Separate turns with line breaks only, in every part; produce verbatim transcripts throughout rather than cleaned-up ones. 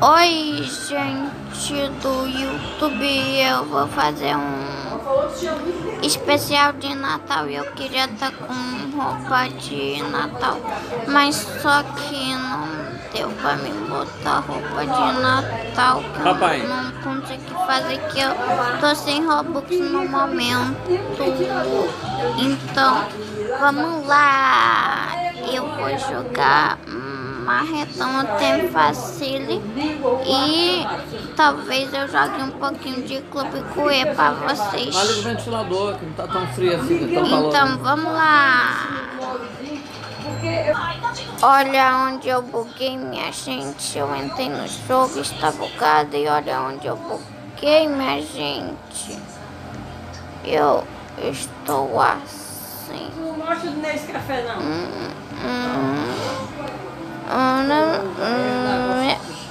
Oi, gente do YouTube, eu vou fazer um especial de Natal e eu queria estar com roupa de Natal, mas só que não deu pra me botar roupa de Natal, que
Papai.
eu não consegui fazer, que eu tô sem Robux no momento. Então, vamos lá, eu vou jogar Marretão no Tempo Facile e talvez eu jogue um pouquinho de Clube Cuê pra vocês.
Olha o ventilador, que não tá tão frio assim, que tão calor.
Então vamos lá. Olha onde eu buguei, minha gente. Eu entrei no jogo, está bugado. E olha onde eu buguei, minha gente. Eu estou assim.
Não gosto desse café, não.
Hum, hum. Hum, hum,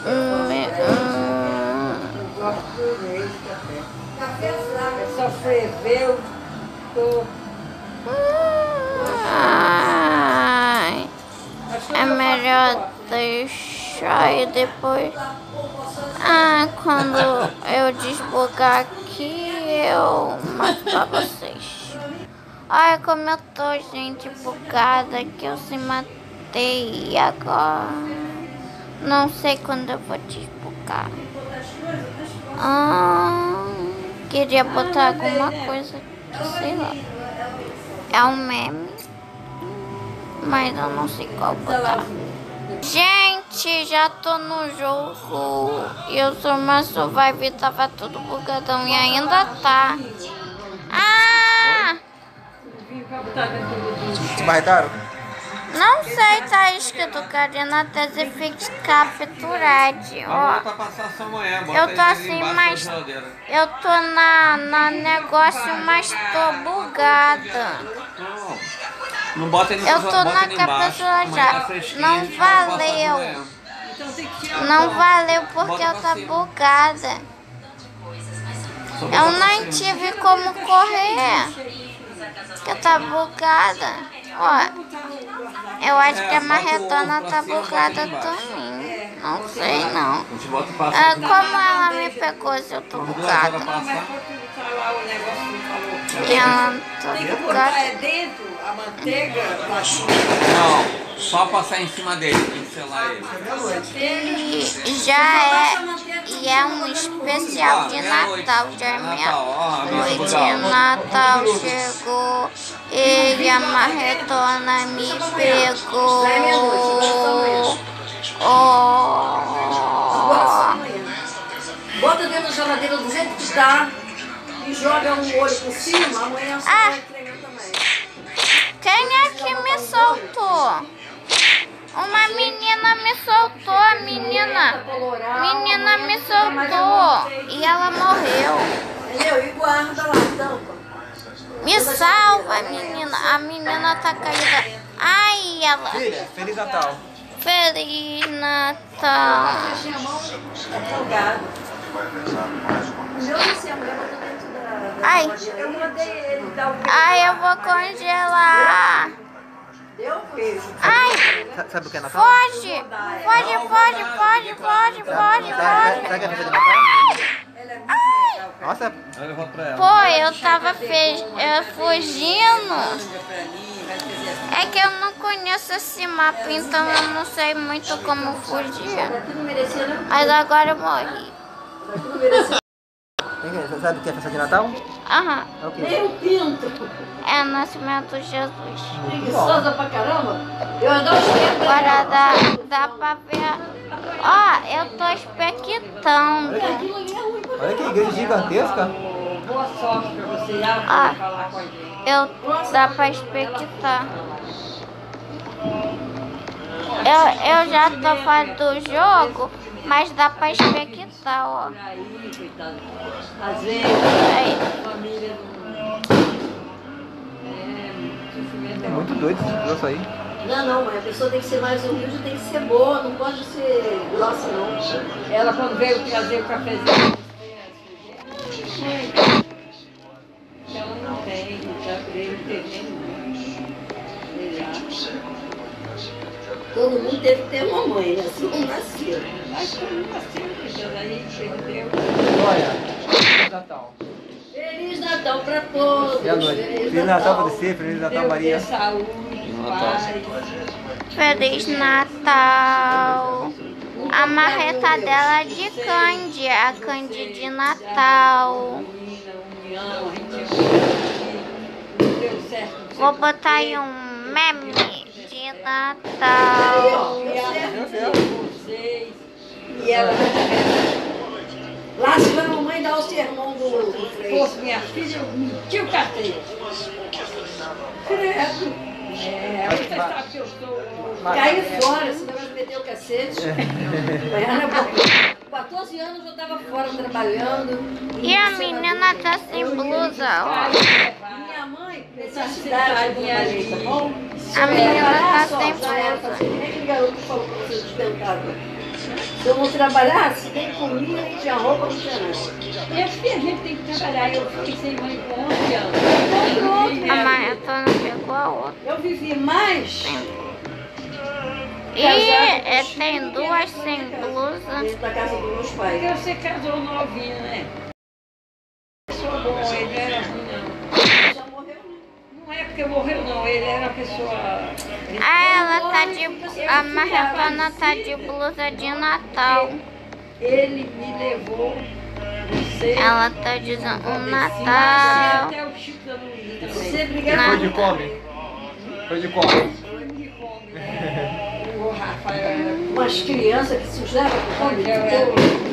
É só ferveu. Tô...
Ai, é melhor deixar e depois. Ah, quando eu desbugar aqui, eu mostro pra vocês. Olha como eu tô, gente, bugada, que eu se matei. E agora não sei quando eu vou desbugar. Ah, queria botar alguma coisa que sei lá. É um meme, mas eu não sei qual botar. Gente, já tô no jogo. Eu sou uma survive, tava tudo bugadão e ainda tá. Ah!
Te marcaram?
Não sei, tá escrito Karina Tese Fix Capturado. Ó,
Pra passar só amanhã, bota
eu tô
ele
assim,
embaixo
mas
da geladeira.
eu tô na, na negócio, mas tô bugada.
Não, não bota ele no
Eu
bota
tô na
ele embaixo.
captura
Amanhã
já.
tá fresquinho,
Não
a gente vai passar de
valeu.
manhã.
Não valeu porque
Bota
eu
pra
tô
cima.
bugada.
Só
Eu
bota pra
nem
cima.
tive como correr. Porque eu tá bugada. Ó, eu acho
É,
que a
bota o
marretona
ovo pra
tá
cima, bota
bugada
ele embaixo.
também. Não sei não.
A gente bota e passa
Ah,
aqui.
como ela me pegou se eu tô
Quando duas horas
bugada?
passar,
Falar o negócio que falou.
E ela tá
Tem que botar
bugada.
é dentro a manteiga, baixinho.
não, só passar em cima dele, pincelar ele.
E já é, e é um especial de Natal, já é
Natal, ó,
meia-noite de
Natal.
Natal chegou, e a marretona me pegou. Oh.
Bota dentro da geladeira do jeito que tá e joga um olho por cima, amanhã você
Ah.
vai treinar também.
Quem é que me soltou? Uma menina me soltou, a menina. Menina me soltou e ela morreu.
Entendeu? E guarda lá, tampa.
Me salva, menina. A menina tá caída. Ai, ela.
Filha, Feliz Natal.
Feliz Natal.
Fechei a mão, tá folgado. O meu assim, a mulher botou dentro da...
Ai.
Eu mandei ele dar o...
Ai, eu vou congelar.
Deu peso.
Ai,
Sa- Sabe o que é Natal?
foge. Foge, foge, foge, foge, foge,
Sabe, sabe,
foge.
sabe o que é festa de Natal?
Ela é muito legal.
Nossa,
Aí eu volto pra ela.
Pô, eu tava fe... eu fugindo.
Pra mim, vai fazer assim.
É que eu não conheço esse mapa, então eu não sei muito como fugir.
Daqui não merecia, não.
Mas agora eu morri.
Daqui não merecia.
tem que- sabe o que é festa de Natal?
Aham.
É o quê?
Nem o pinto.
É o nascimento de Jesus.
Preguiçosa pra caramba. Eu adoro chegar pra
Agora dá, dá pra ver. Ó, eu tô expectando.
Aquilo ali é ruim pra
Olha que igreja gigantesca.
boa sorte pra você ir lá
Ah.
falar com a gente.
Eu, dá pra expectar. Eu, eu já tô fora do jogo, mas dá pra expectar, ó.
Aí, coitado. Às vezes,
Aí.
a família não... É, sofrimento
É
é
muito doido esse troço aí.
Não, não, mas a pessoa tem que ser mais humilde, tem que ser boa, não pode ser grossa, não. Ela, quando veio trazer o cafezinho, ela não tem, já veio ter nem. Todo mundo teve que ter uma mãe, né? Senão não nasceu.
Mas quando nasceu, então, aí perdeu.
Olha, Feliz Natal.
Feliz Natal pra todos.
E a noite? Feliz Natal pra você, Feliz Natal,
Deus
Maria.
dê saúde, paz.
Feliz Natal. A marreta dela é de Candy, a Candy de Natal.
União, a gente deu certo.
Vou botar aí um meme de Natal.
Vocês.
E ela lá se vai a mamãe dar o sermão do, do freio.
Fosse minha filha, eu meti o carteiro.
Credo.
É, você sabe que eu sou.
Caí fora, esse negócio de meter o cacete. Era bom. quatorze anos eu já estava fora trabalhando.
E a menina tá sem blusa, ó.
Minha mãe, necessidade de ali, tá bom?
A menina tá
só,
sem
já era,
blusa.
assim, nem aquele garoto que falou pra você despentar. Se eu não trabalhasse, nem comia, nem tinha roupa, não tinha nada.
Minha filha, a gente tem que trabalhar. Eu fiquei sem mãe com onze anos.
A marreta não pegou a outra.
Eu vivi mais
E é, tem duas sem blusa.
dentro da casa dos meus
Porque
pais.
você casou novinha, né? Pessoa boa, ele era ruim, não.
Já morreu?
Não é porque morreu, não. Ele era uma pessoa.
Ah, ela tá de. A marretona tá de blusa de Natal.
Ele me levou. Você.
Ela tá dizendo um
Tinha
Natal.
até o Chico da Luísa também.
Você
Foi
brigava
de come? Foi de come?
Foi de fome, né? O Rafael era.
umas crianças que se usavam com fome.
Onde eu era.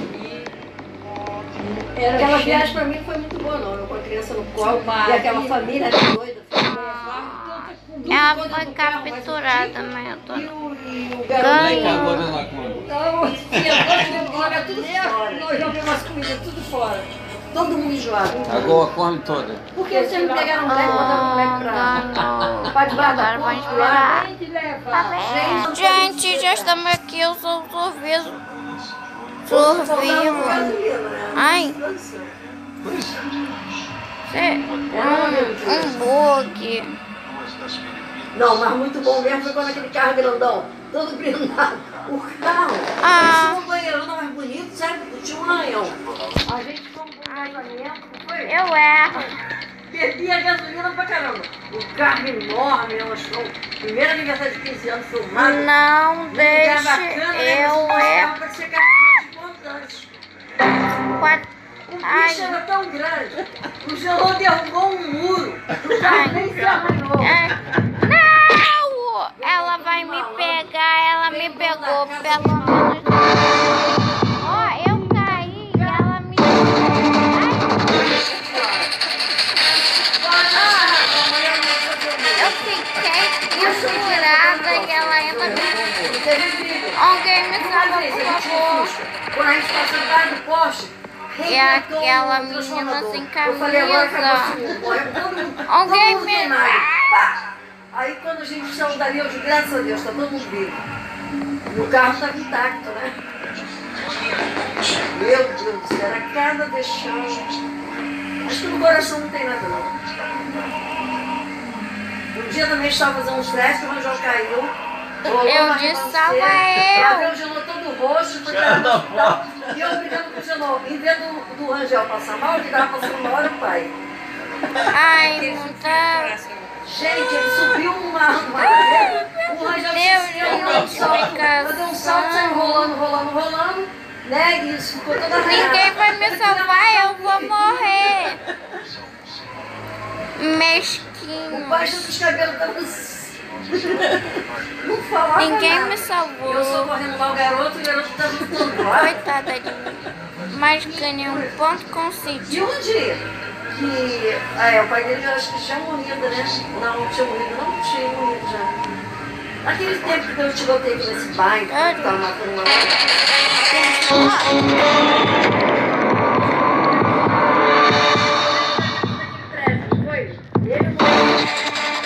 Era aquela viagem pra mim foi muito boa, não. Eu com a criança no colo e aquela família doida.
Ela foi capturada, mas eu tô.
E o, e o
Como é que
garoto.
agora ela come?
Então, tinha dois joga tudo
fora.
fora. Nós jogamos as comidas tudo fora.
Todo mundo enjoado.
A Goa come toda.
Por que vocês não pegaram um moleque e botaram um moleque pra. pra debaixo da
Agora vamos
ponte lá?
Tem que levar.
Gente, já estamos aqui, eu sou o sorviso. Sorvivo. Ai. Cê- Um, um bug.
Não, mas muito bom mesmo foi quando aquele carro grandão, todo blindado. O carro,
Ah.
parecia um banheirão mais bonito, sabe? Tinha um arranhão. A gente foi um casamento, não foi?
Eu erro.
Bebia gasolina pra caramba. O carro enorme, nós fomos. Primeiro aniversário de quinze anos filmado.
Não deixe eu erro.
Pra chegar de montantes.
Quatro.
O bicho
Ai.
era tão grande. O gelou derrubou um muro. O
Ai.
carro nem se arranhou.
É. Não! Ela vai me pegar, ela me pegou, pelo menos. Ó, eu caí e ela me. Ai. Eu fiquei pendurada e ela ainda me. Alguém me salva, por favor.
Quando a gente passou atrás do poste,
E aquela menina sem camisa. Alguém me.
Aí quando a gente saiu dali, eu digo, graças a Deus, tá todo mundo vivo. E o carro estava intacto, né? Meu Deus do céu, era cada deixão. Acho que no coração não tem nada, não. Um dia também estava fazendo uns testes, o Rangel caiu.
Eu disse, salva eu.
Eu o Genô todo roxo, foi para o hospital. E eu brigando com o Genô. Em vez do, do Rangel passar mal, ele estava passando mal, era o pai.
Ai, muita.
Gente, ele subiu uma madeira, o Rangel
Meu
deu um salto,
Deus,
deu um salto, saiu rolando, rolando, rolando, né? E isso ficou toda arranhada.
Ninguém vai me salvar, eu vou morrer.
O
Mesquinho.
baixo dos cabelos estava não falava
Ninguém
nada.
me salvou.
Eu sou correndo lá o garoto, o garoto estava lutando lá.
Coitada de mim. Mas ganhei um ponto com Cid.
De onde? Que, ah, é, o pai dele eu acho que tinha morrido, né? Não, não tinha morrido, não tinha morrido já. Naquele tempo que eu tirotei aqui nesse bairro, que estava matando uma. Foi? Ele morreu.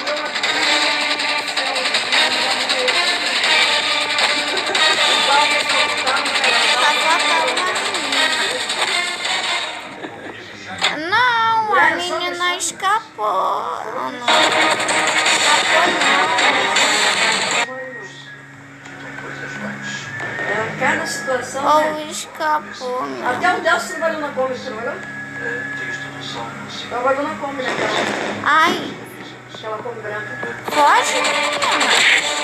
Não, a menina escapou. Não, não. Escapou não.
cada situação, né?
Ou escapou, né?
Até o Delcio trabalhou na Kombi, trabalhou? Trabalhou na Kombi, né? Aquela,
Ai,
aquela Kombi branca.
foge, menina.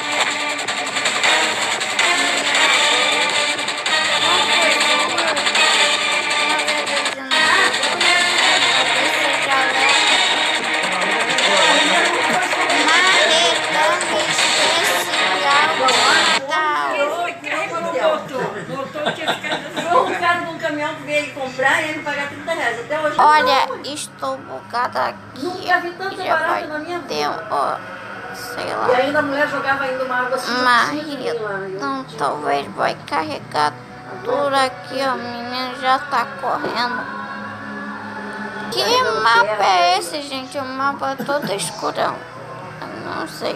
Foi um cara de um caminhão que veio comprar e ele pagar trinta reais. Até hoje.
Olha, estou bugada aqui.
Nunca vi tanta
Já
barata
vai
na minha
ter,
vida.
ó, sei
E
lá,
ainda a mulher jogava ainda uma água assim.
marido. Então talvez vai carregar tudo aqui, ó. O menino já tá correndo. Que mapa é esse, gente? O mapa todo escurão. Eu não sei.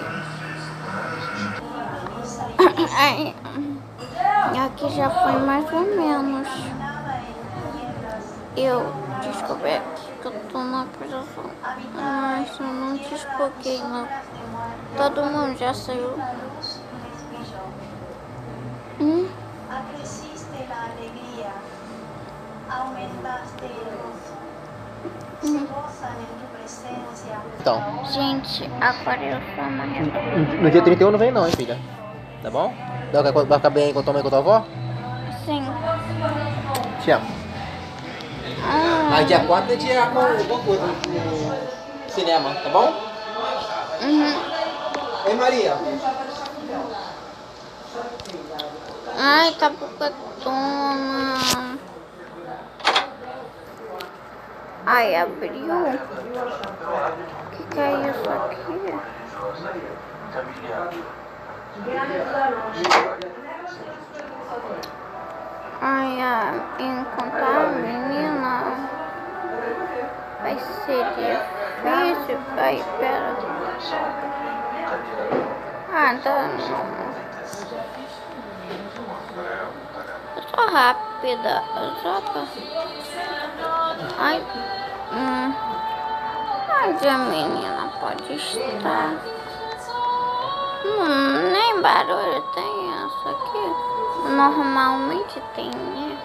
Ai, aqui já foi mais ou menos. Eu descobri aqui que eu tô na prisão. Mas eu não te expliquei, não. Todo mundo já saiu. Hum?
Acresciste la alegría, aumentaste el gozo. Se gozan en tu presencia.
Então,
Gente, agora eu sou uma rebelde.
no no dia trinta e um não vem não, hein, filha? Tá bom? Vai ficar- vai ficar bem aí com a tua mãe e com a tua avó?
Sim.
Te amo.
Ah,
Aí dia quatro a gente arruma alguma coisa no cinema, tá bom?
uhum.
Ei, Maria.
Ai, tá bucatona. Ai, abriu. O que, que é isso aqui? Ai, a encontrar a menina vai ser difícil. Ai, pera. Ah, tá. Eu sou rápida. Só pra... Ai. Hum. Onde a menina pode estar? Hum, nem barulho tem essa aqui. Normalmente tem, né?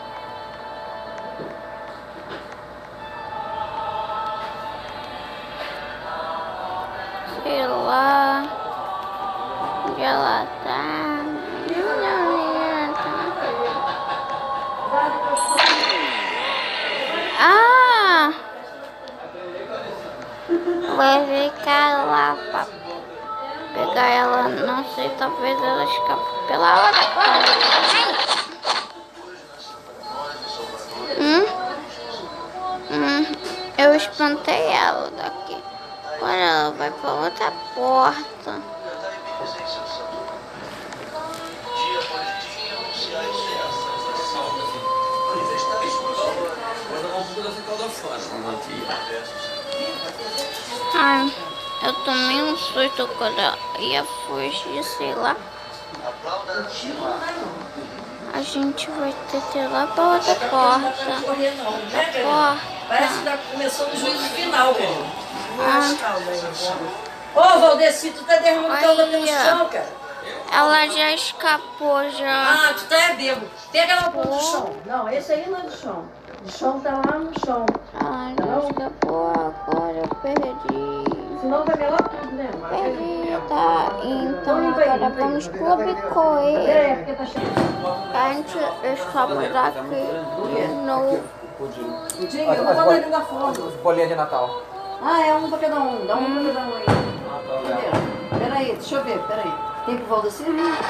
Sei lá. Onde ela tá? Onde a menina tá? Ah! Vai ficar lá pra pegar ela, não sei, talvez ela escape pela outra porta. Hum? Hum, eu espantei ela daqui. Agora ela vai pra outra porta. Ai, eu tomei um susto quando ela ia fugir, sei lá. A gente vai ter que ir lá pra outra porta.
Correr não, né, Karina?
Porta.
Parece que tá começando o juízo final, Karina.
Ah.
Ô, Valdeci, tu tá derramando calda pelo
Olha.
chão, cara.
Ela já escapou já.
Ah, tu tá é bebo. Pega ela pro do chão. Não, esse aí não é do chão. O chão tá lá no chão.
Ela já escapou, agora eu perdi.
Senão vai melar tudo, né?
Perdi, tá. Então
limpa aí,
agora
limpa aí.
vamos clube
É, porque tá cheio.
Gente, estamos aqui de novo.
Dinho, eu vou botar dentro da forma.
Bolinha de Natal.
Ah, é um pra cada um. Dá um pra cada um aí. Entendeu? Pera aí, deixa eu ver, pera aí. Tem pro Valdeci?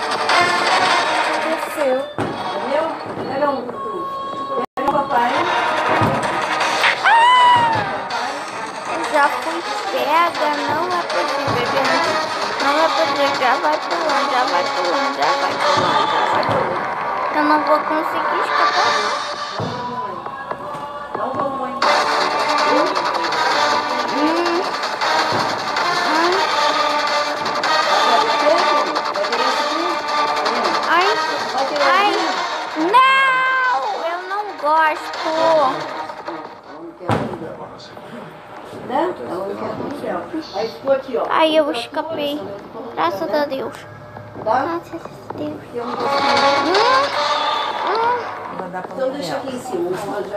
Desceu.
Entendeu? Pega um pra tu. Pega o papai.
Já fui pega, não é possível, gente. Não é possível, já vai pulando, já vai pulando, já vai pulando, já vai pulando. Eu não vou conseguir escapar, não.
Dá um balão aí.
Hum. Ai. Ai. Não! Eu não gosto.
Né? Ela não quer no céu. Aí ficou aqui, ó.
Aí eu escapei. Graças a Deus.
Tá?
Graças a Deus.
Tem um pouquinho.
Hum.
aqui em cima, mas já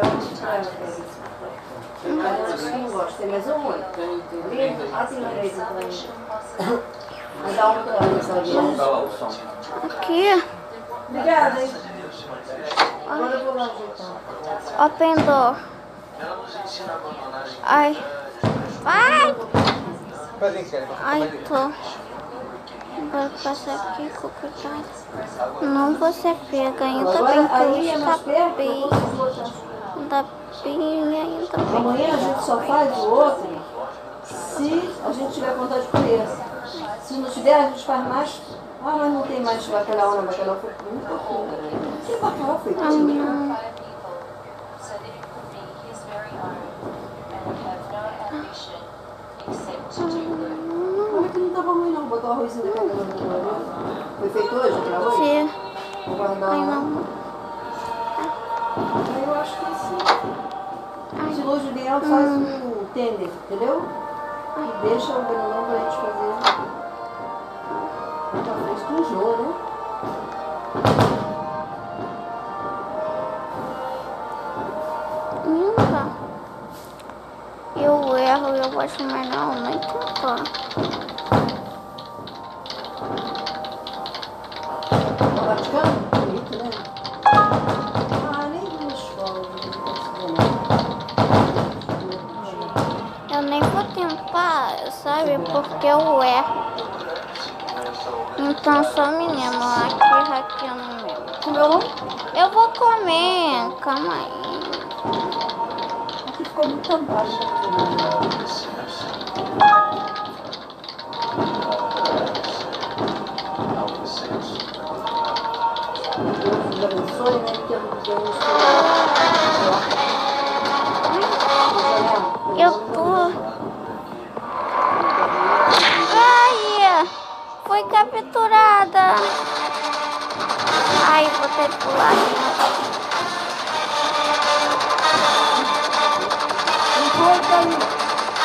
mas eu não gosto, tem mais um olho. Ah, tem uma vez também. Mas dá um pra
Aqui.
Obrigada, hein? Agora eu vou lá ajeitar.
Open door. Ai. Ai. Ai, tô. Vou passar aqui com cuidado. Não vou ser pega ainda bem que eu está bem. Ainda bem, ainda bem.
Amanhã a gente só faz o outro se a gente tiver vontade de comer. Se não tiver, a gente faz mais. Ah, mas não tem mais bacalhau, não. Bacalhau foi muito pouquinho. Que bacalhau foi pouquinho? Olha que não tava ruim, não. Botou arrozinho da cagada no arroz. Foi feito hoje aquele arroz?
Sim.
Vou guardar.
Ai, não.
Eu acho que sim. Se hoje vier, faz um tender, entendeu? E deixa o granulão pra gente fazer. Talvez tu enjoa, né?
Nunca. Eu erro, eu acho melhor nem tentar.
Tá praticando? Bonito, né? Ah, nem vi no escola.
Eu nem vou tentar, sabe? Porque eu erro. Então só menino aqui hackeando meu.
Comeu não?
Eu vou comer, calma aí.
Aqui ficou muito tampado. Deus abençoe, né? Que eu não
Eu tô. Ai, foi capturada. Ai, vou ter que pular.
Não foi, Thaís.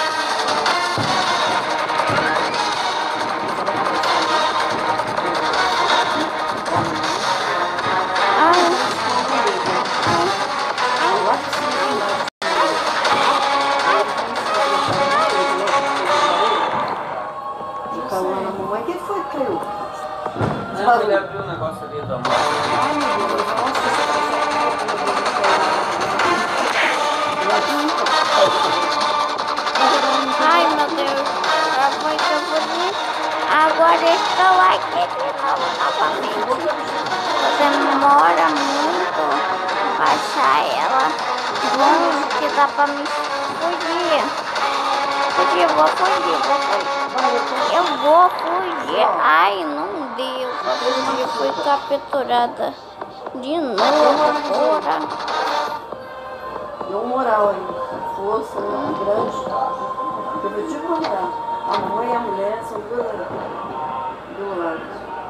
Ele abriu o negócio ali da mão.
Ai, meu Deus. Já foi que eu vou vir. Agora estou aqui de novo, novamente. Demora muito baixar ela. Longe que dá pra me fugir. Fugir, vou fugir, vou fugir. Eu vou fugir. Ai, não deu. Vou fugir, fui capturada. De novo, porra.
Deu moral aí. Força, né? Grande. Eu vou te contar. A mãe e a mulher são duas do lado.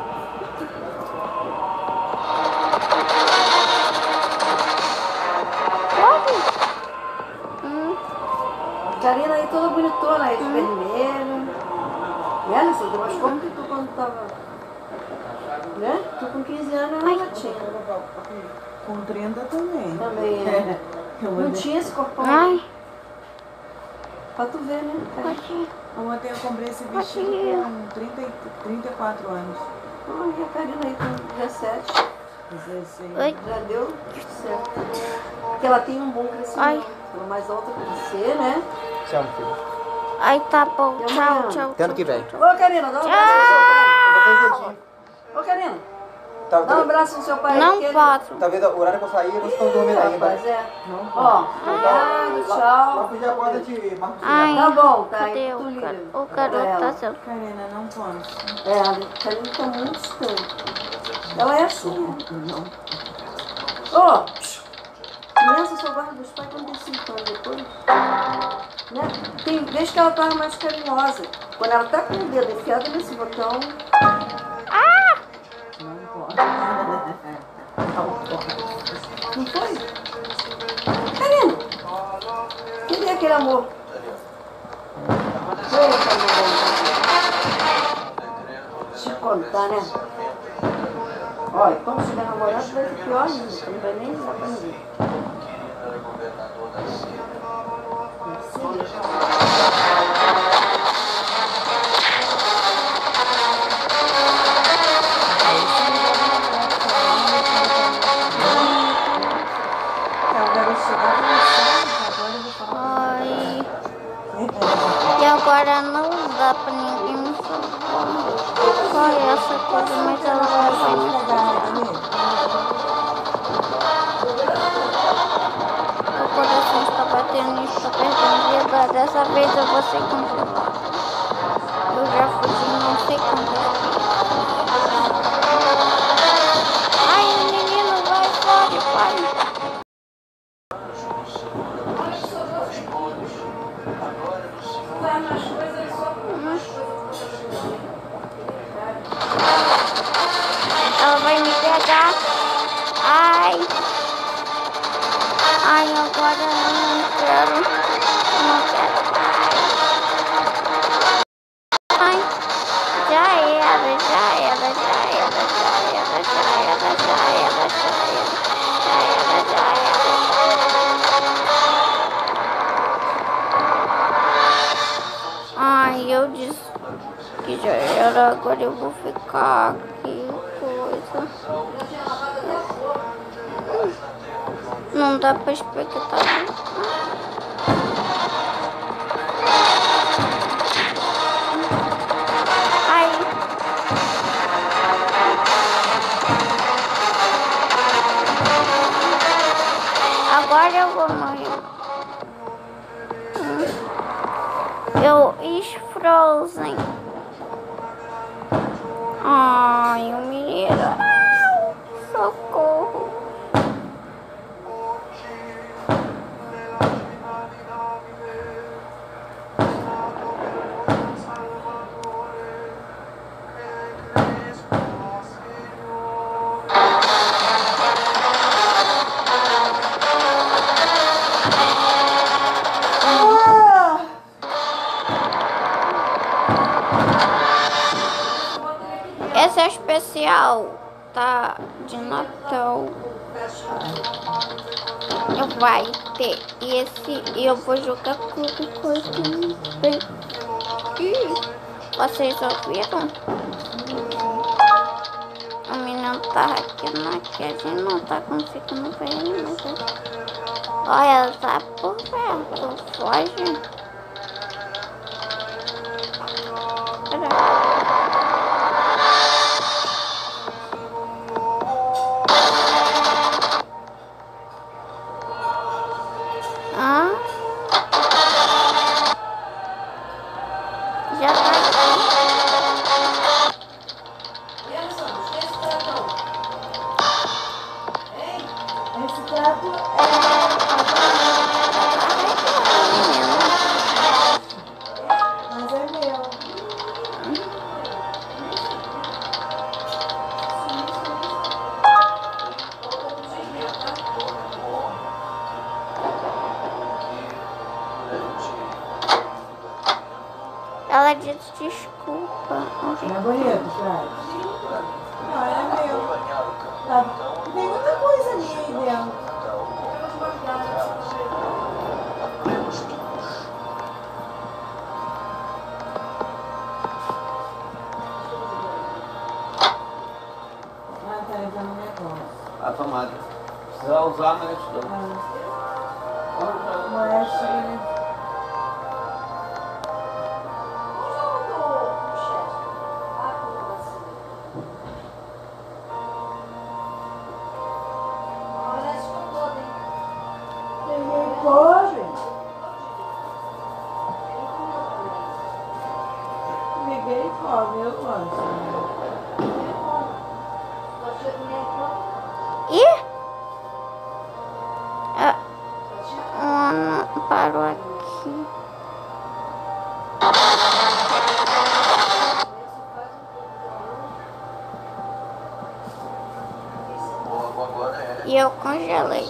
Corre. Hum.
Karina aí toda bonitona, aí de vermelho. E Alisson, tu machucou porque tu quando tava. Né? Tu com quinze anos era gatinha.
Com trinta também.
Também é. Não tinha esse corpão.
Ai.
Pra tu ver, né?
Aqui.
Ontem eu comprei esse vestido com trinta, trinta e quatro anos.
Olha a Karina aí com dezessete.
dezesseis.
Oi.
Já deu certo. Porque ela tem um bom crescimento.
Ai.
Ela é mais alta que você, né?
Tchau, meu filho.
Ai, tá bom.
E
Tchau,
amanhã?
tchau.
Até ano que vem.
Ô, Karina, dá um abraço no seu pai.
Eu vou fazer jeitinho.
Ô, Karina,
Tá,
dá um abraço no seu pai.
Não
porque ele-
posso.
Talvez o horário que eu sair, vocês estão dormindo ainda.
Rapaz, é.
Não
Ó, obrigado,
Lá
tchau.
pro Jaguarda de Marcos
Ai.
Tá bom, tá
Cadê
aí.
o
Tu
gar-
liga.
o
pra
garoto?
ela.
Tá sendo.
Karina, não posso.
É, a Karina tá muito distante. Ela é assim.
Não.
Ô, criança só guarda dos pais quando tem cinco anos depois. Né? Tem vezes que ela tava mais carinhosa. Quando ela tá com o dedo enfiado nesse botão. Não foi? Karina, cadê aquele amor? Foi aquele amor. Deixa eu contar, né? Olha, quando tiver namorado vai ser pior ainda, você não vai nem dar pra ninguém.
Ai. E agora não dá pra ninguém me salvar. Só essa coisa, mas ela vai vai me salvar. Meu coração está batendo e está perdendo vida. Dessa vez eu vou ser congelada. Eu já fugi não sei quantas vezes. Ai, o menino vai fora, pai. Ela vai me pegar. Ai. Ai, agora eu não quero. Eu não quero mais. Ai. Já era, já era, já era, já era, já era, já era, já era. Já era, já era. Ai, eu disse que já era, agora eu vou ficar aqui, coisa. Não dá pra expectar. Ai. Agora eu vou morrer. Eu Frozen. Ai, o menino. Socorro. Essa é especial, tá? De Natal. Vai ter esse e eu vou jogar qualquer coisa bem. Ih, vocês ouviram? O menino tá hackeando aqui, a gente não tá conseguindo ver ele, mas olha, ela tá por perto, foge. Pera. Ah, já tá aqui.
Esse prato mas é meu.
Ela disse desculpa.
Não é bonito, Flávio? Não, é meu. Tá. Tem muita coisa ali dentro. Ah, tá levando um negócio.
A tomada. Precisa usar, mas eu te dou.
Ah. Moeda. Pode. Ninguém come, eu gosto.
Ih! Ah, Ana parou aqui. E eu congelei.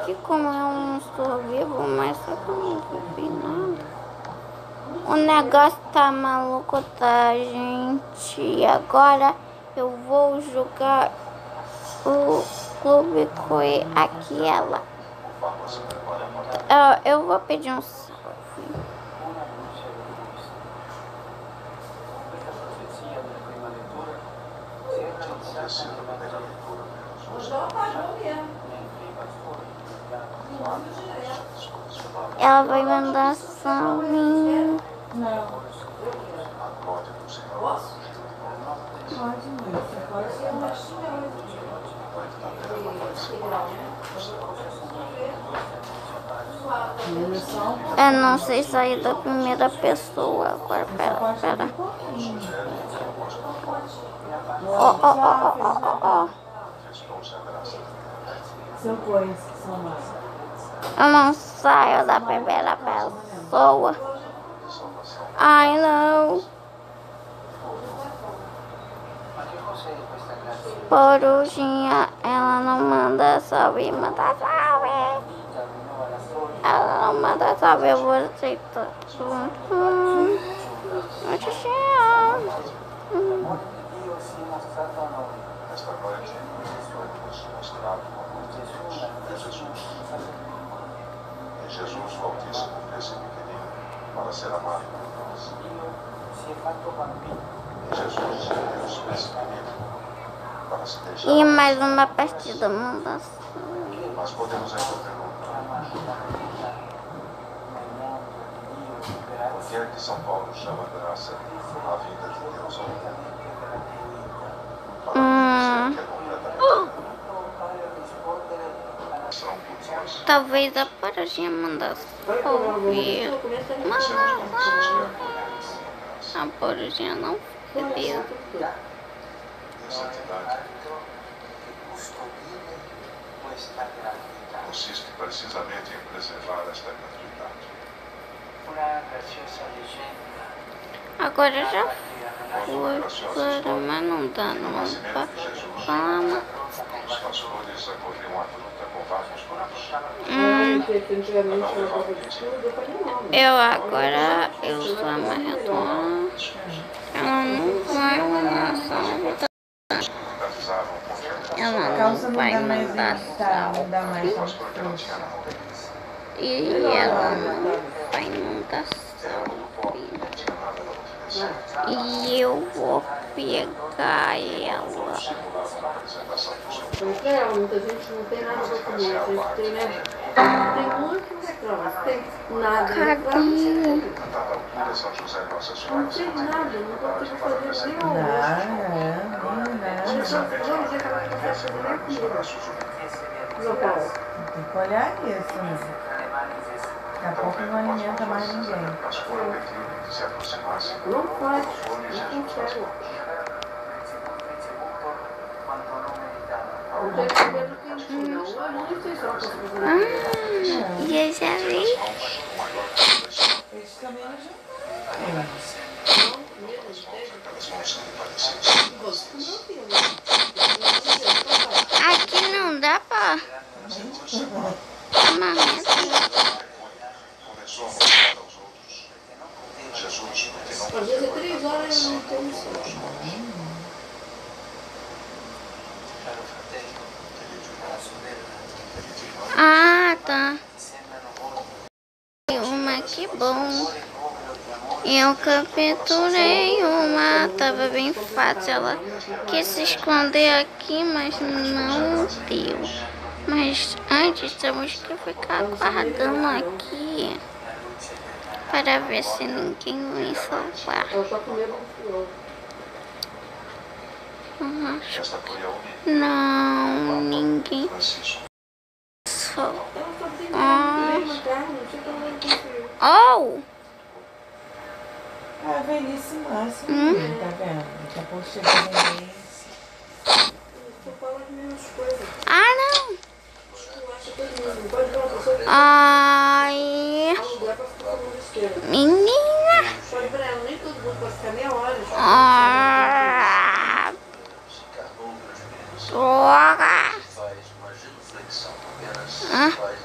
aqui como eu não estou vivo, mas só que eu não vi nada. O negócio tá maluco, tá, gente? E agora eu vou jogar o clube com aquela. Uh, eu vou pedir um salve. Ela vai mandar salve.
Não. Posso? Pode, você pode ser uma
Eu não sei sair da primeira pessoa agora. Pera, pera. Ó, ó, ó, ó, ó, ó.
São coisas que são mais.
Eu não saio da primeira pessoa. Ai, não. Corujinha, ela não manda salve, manda salve. Ela não manda salve, eu vou aceitar. Hum, hum.
Jesus, o Altíssimo, esse pequenino, para ser amado por nós. Jesus, Deus, esse pequenino, para se deixar.
E mais uma partida, manda.
Mas podemos ainda perguntar. Por que é que São Paulo chama graça a vida de Deus ao mundo? Para não dizer que é completamente.
Talvez a paradinha mandasse ouvir. Mas a paradinha não viu.
Consiste precisamente em preservar esta gratuidade.
Agora já foi, agora, mas não dá não pra fama.
Os pastores acolhiam a fruta com vários frutos.
Hum. Eu agora, eu sou a maratona. Ela não vai mandar salve. Ela não vai mandar salve. E ela não vai mandar salve. E eu vou pegar ela.
Foi pra ela, muita gente não tem nada pra comer. A gente tem, né? Tem muito que reclama, tem nada.
Cadê?
Não tem nada, não consigo fazer nem o almoço. Olha só, vamos dizer que ela não consegue fazer nem comida. Não posso.
Tem que olhar isso, né? Daqui a pouco não alimenta mais ninguém.
Não pode, não consegue. Não tem cabelo quentinho, não. Eu não sei se ela pode fazer.
Ah, e eu já vi.
Esse também não já
Aqui não dá pra tomar mesmo.
Às vezes é três horas e não tem noção.
Ah, tá. Uma, que bom. Eu capturei uma, tava bem fácil. Ela quis se esconder aqui, mas não deu. Mas antes temos que ficar guardando aqui para ver se ninguém vai salvar. Uhum. Não, ninguém. Só. Oh!
É a velhice máxima,
Hum?
tá vendo? Daqui a pouco chega a velhice.
Ah, não! Ai! Menina! Ah! Droga! Ah?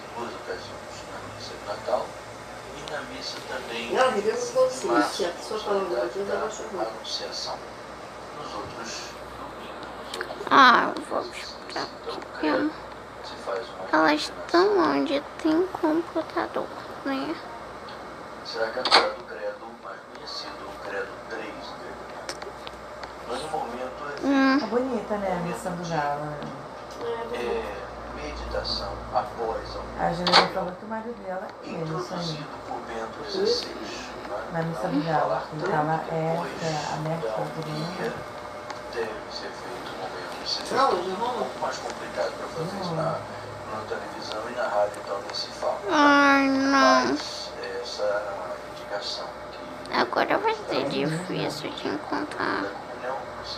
amiga, eu não consigo. Se a pessoa fala alguma coisa, ela acha ruim.
anunciação. Nos outros,
Ah, eu vou buscar aqui.
se faz uma.
Elas estão onde tem computador, né?
Será que é do credo mais conhecido, o credo três dele? Mas o momento
Hum.
Tá bonita, né, a missa do galo. Né?
é meditação após a
A Juliana falou que o marido dela é isso aí.
introduzido por Bento dezesseis.
Na missa do galo. Que ela é aberta para todo mundo.
Deve ser feito um momento. Isso
Não,
é
hoje
um
não.
pouco mais complicado para fazer isso na, na televisão e na rádio, então nem se fala.
Ai, não.
Mas essa indicação que
Agora vai ser difícil de encontrar.
da comunhão,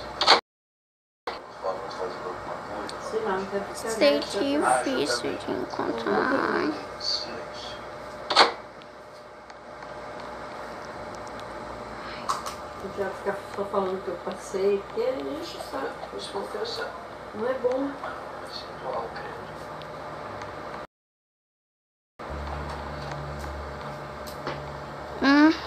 falamos fazendo alguma coisa.
Sei lá, não quero ficar
Ser
aberta.
difícil de encontrar.
Em silêncio.
Não quero ficar só falando que eu passei, porque a gente sabe.
Depois confessa,
Não é bom.
mas ritual, credo.
Hum.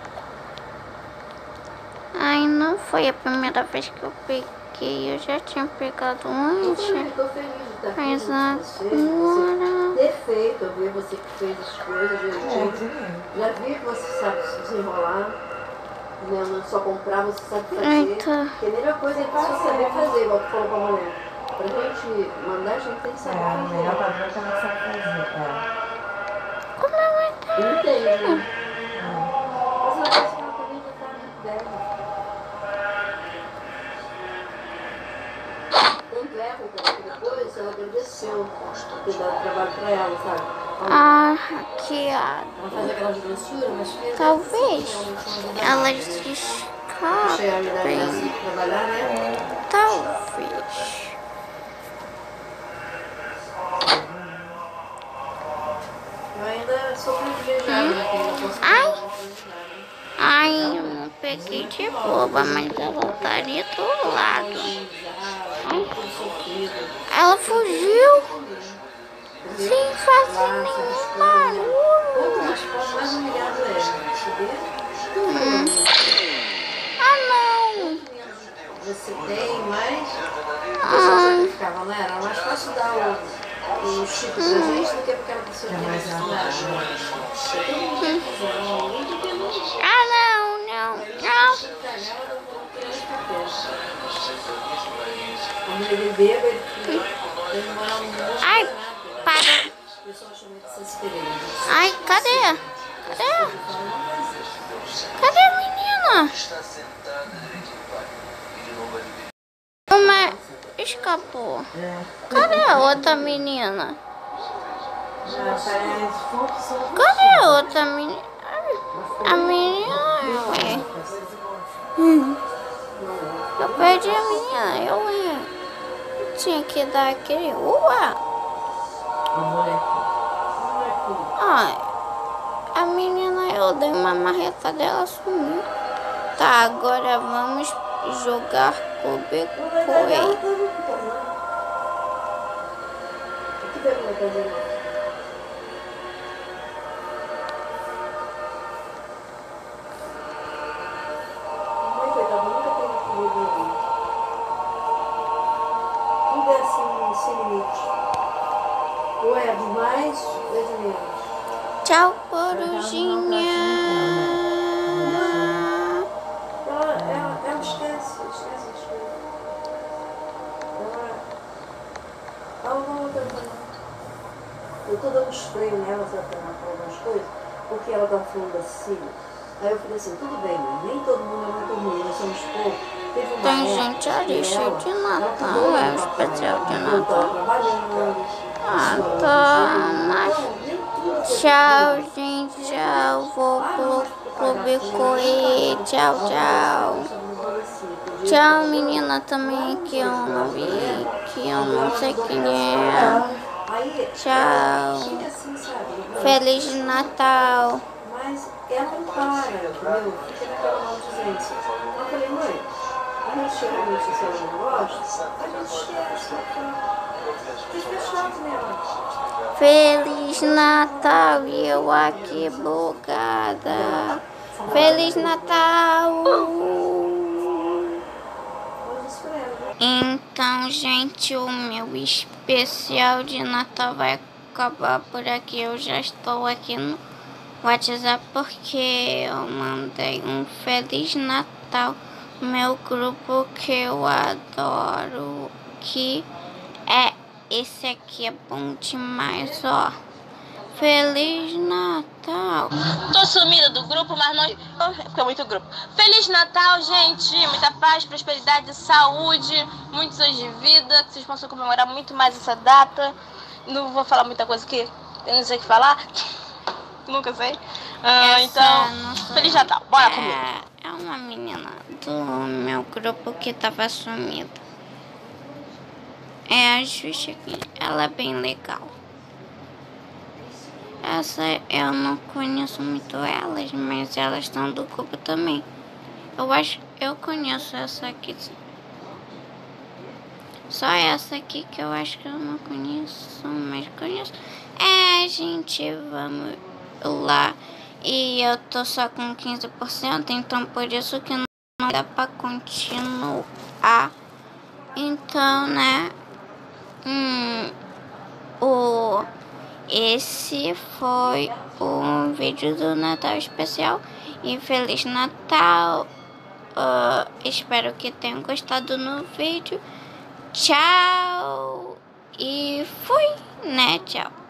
Ai, não foi a primeira vez que eu peguei. Eu já tinha pegado
Eu
antes.
também tô feliz de estar aqui
Mas
junto com você,
agora...
você ter feito, eu vi você que fez as coisas, eu
É,
já,
sim.
já vi que você sabe se desenrolar, né? Não é só comprar, você sabe fazer.
Eita.
Porque a melhor coisa é só saber fazer, igual tu falou pra mulher. Pra gente mandar, a gente tem que
É,
saber
a
fazer.
melhor padrão que ela sabe fazer. É.
Como é vai estar?
Entende, né? Mas ela parece que ela também já tá muito velha. Tanto é, porque depois ela agradeceu ter dado trabalho pra ela, sabe?
Ah, hackeado.
Ela faz aquelas grossuras, mas fez.
Talvez elas
Chegar a me dar graça de
escapem.
trabalhar, né?
Talvez.
Eu ainda sou privilegiada, né? Que eu não posso
Ai.
fazer nada.
Ai, eu não peguei de boba, mas ela tá ali do lado. Ai. Ela fugiu sem fazer nenhum barulho.
Mas o mais humilhado é saber
Hum. Ah, não.
você tem, mas a pessoa sacrificava, não era? Era mais fácil dar o, o chip pra gente do que pra aquela pessoa que é mais ensinada. Todo mundo quer fazer, não, ninguém quer não.
Ah, não, não, não.
Quando ele bebe, ele ele mora no mundo.
Ai, para.
O pessoal chama de essas experiências.
Ai, cadê? Cadê? Cadê a menina?
Está sentada direitinho, pai. E de novo ali.
Uma escapou. Cadê a outra menina?
Já parece fluxo.
Cadê a outra menina? A menina, ué. Hum. Eu perdi a menina, eu ué. Tinha que dar aquele uá.
A mulher.
Ai, a menina, eu dei uma marreta dela, sumiu. Tá, agora vamos jogar Cube
O
Coelho.
que veio pra fazer não? Mãe, coitada, nunca teve comigo ali. Tudo é assim, sem limite. Ou é demais, ou é de menos.
Tchau, corujinha.
Ela, ela, ela esquece, esquece as coisas. Ela, ela não tá dando. Eu tô dando spray nela, sabe, pra ela falar algumas coisas, porque ela tá falando assim. Aí eu falei assim, tudo bem, mãe, nem todo mundo é muito ruim, nós somos poucos. Teve uma
Tem
época
gente ali
que
cheio
ela-
de
ela
Natal,
cuidou
é
do
o
papai,
especial de
ela voltava
Natal.
trabalhando,
Ah,
estudando,
tá,
estudando.
mas...
Não, nem tudo foi
Tchau,
tudo.
gente, tchau. Vou pro Clube Coelho. Tchau, tchau. Tchau, menina também que eu não vi, que eu não sei quem é.
Aí,
Tchau.
fica assim, sabe?
Feliz Natal.
Mas ela não para, entendeu? Fica naquela maldizência. Eu falei, mãe, a gente chega no se ela não gosta, a gente esquece. Fica chato nela.
Feliz Natal e eu aqui bugada. Feliz Natal! Então, gente, o meu especial de Natal vai acabar por aqui. Eu já estou aqui no WhatsApp porque eu mandei um Feliz Natal no meu grupo que eu adoro, que é esse aqui, é bom demais, ó. Feliz Natal.
Tô sumida do grupo, mas não... Porque é muito grupo. Feliz Natal, gente. Muita paz, prosperidade, saúde, muitos anos de vida. Que vocês possam comemorar muito mais essa data. Não vou falar muita coisa aqui. Eu não sei o que falar. Nunca sei. Ah, então, Feliz Natal. Bora comigo.
É uma menina do meu grupo que tava sumida. É a Xuxa aqui. Ela é bem legal. Essa eu não conheço muito elas, mas elas estão do grupo também. Eu acho eu conheço essa aqui. Só essa aqui que eu acho que eu não conheço, mas conheço. É, gente, vamos lá. E eu tô só com quinze por cento, então por isso que não dá pra continuar. Então, né? Hum, o... Esse foi um vídeo do Natal especial. E Feliz Natal. Uh, espero que tenham gostado no vídeo. Tchau. E fui, né? Tchau.